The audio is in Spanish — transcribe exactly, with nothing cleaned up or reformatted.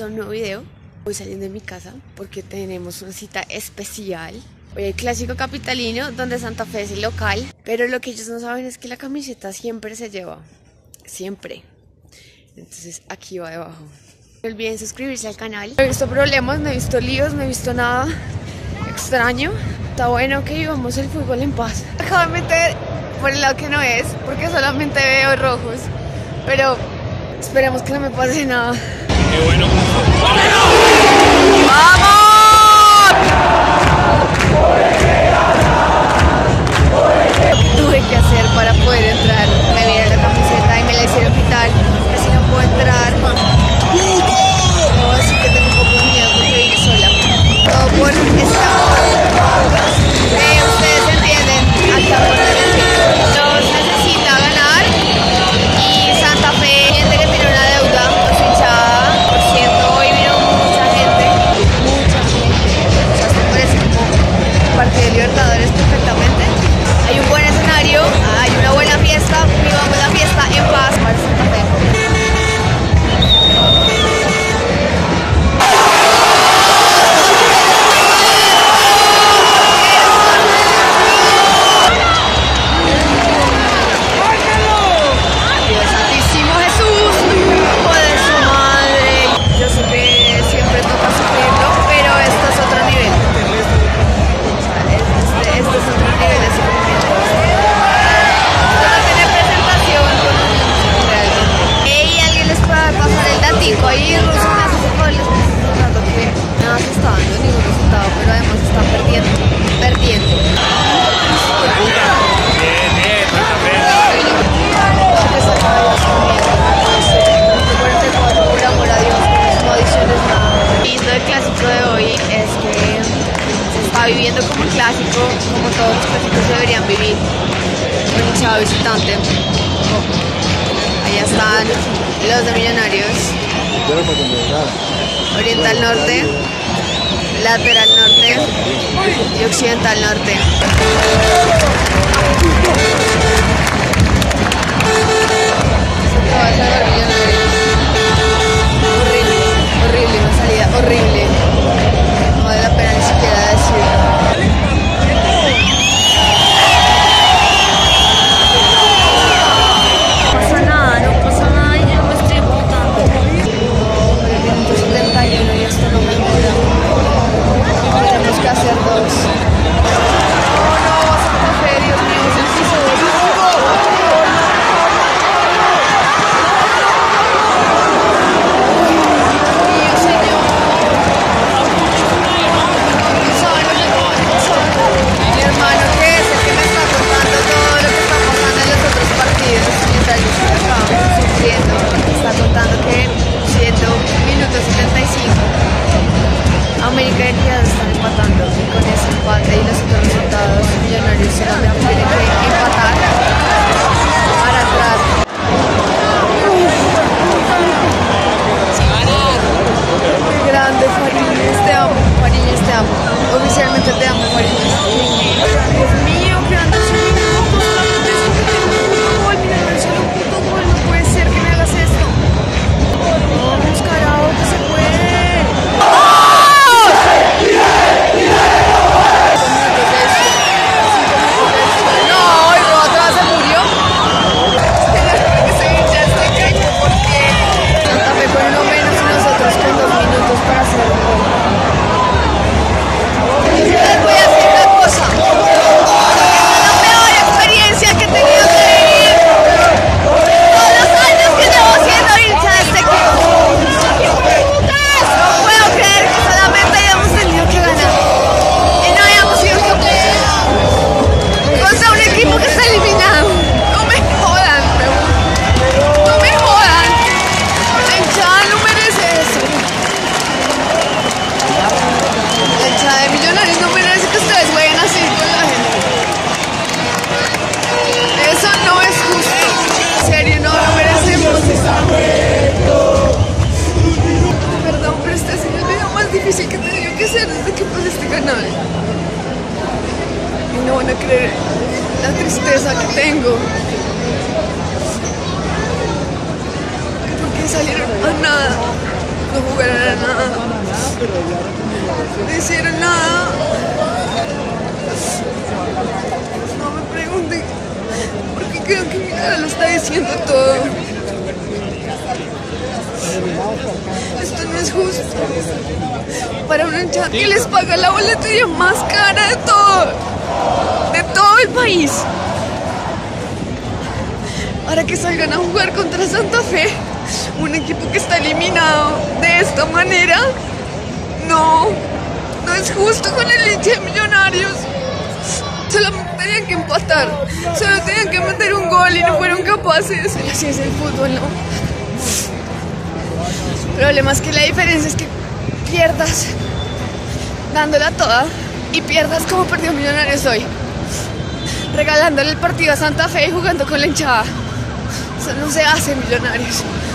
a un nuevo video. Voy saliendo de mi casa porque tenemos una cita especial. Hoy hay clásico capitalino donde Santa Fe es el local. Pero lo que ellos no saben es que la camiseta siempre se lleva. Siempre. Entonces aquí va debajo. No olviden suscribirse al canal. No he visto problemas, no he visto líos, no he visto nada extraño. Está bueno que vivamos el fútbol en paz. Acabo de meter por el lado que no es, porque solamente veo rojos. Pero esperemos que no me pase nada. Qué bueno. ¡Vamos! Tuve que hacer para poder entrar. Me vieron la camiseta y me la hicieron quitar. Casi no puedo entrar. Debo decir que tengo un poco de miedo porque vine sola. Todo por esta amor. Eh, ustedes entienden. Hasta por los necesita ganar. Y Santa Fe, gente que tiene una deuda por su hinchada. Por cierto, hoy vino mucha gente. Mucha gente. O sea, esto parece como Partido de Libertadores perfectamente. Hay un buen escenario, hay una buena fiesta. Vivamos la fiesta en paz para Santa Fe. Ahí Rusia me hace poco les notando que nada se está dando ningún resultado, pero además están perdiendo, perdiendo. Bien, bien, Santa Fe. Por amor a Dios, no adiciones nada. Lo lindo del clásico de hoy es que se está viviendo como clásico, como todos los clásicos deberían vivir. Con hinchada visitante. Allá están los de Millonarios. Oriental Norte, Lateral Norte y Occidental Norte. Horrible, horrible, una salida horrible. No vale la pena ni siquiera decirlo. No pasa nada, no pasa nada y yo me estoy emputando. setenta y uno y esto no mejora. Tenemos que hacer dos. Oh no, Santa Fe, Dios mío, es el piso de Dios, Señor. ¿Saben lo que acaba de pasar? Mi hermano, que es el que me está contando todo lo que está pasando en los otros partidos, mientras yo estoy acá sufriendo, me está contando que siendo minuto setenta y cinco América y Equidad están empatando y con ese empate y los otros resultados Millonarios solamente tienen que empatar para atrás. Qué grande, Fariñez, te amo, Fariñez, te amo, oficialmente te amo, Fariñez. Dios mío, que ando solo un puto gol, mira, solo un puto gol, no puede ser que me hagas esto. Vamos, carajo, que se puede. No, y luego atrás se murió. Se hincha este caño porque Santa Fe con uno menos y nosotros con dos minutos para hacer un gol. Yo les voy a decir una cosa. Es la peor experiencia que he tenido que vivir. Todos los años que llevo siendo hincha de este equipo. No puedo creer que solamente hayamos tenido que ganar y no hayamos sido campeones contra un equipo que está eliminado. No me jodan, no me jodan. La hinchada no merece eso. La hinchada de Millonarios no merece que ustedes jueguen así con la gente. Eso no es justo. En serio, no lo merecemos. Perdón, pero este es el video más difícil que he tenido que hacer desde que puse este canal. Y no van a creer la tristeza que tengo. Porque salieron a nada. no jugaron a nada, no hicieron nada. No me pregunten, porque creo que mi cara lo está diciendo todo. Esto no es justo para una hinchada que les paga la boletería más cara de todo, de todo el país, para que salgan a jugar contra Santa Fe, un equipo que está eliminado de esta manera. No, no es justo con el hincha de Millonarios. Solamente tenían que empatar, solo tenían que meter un gol y no fueron capaces. Así es el fútbol, ¿no? El problema es que la diferencia es que pierdas dándola toda y pierdas como perdió Millonarios hoy, regalándole el partido a Santa Fe y jugando con la hinchada. Eso no se hace, Millonarios.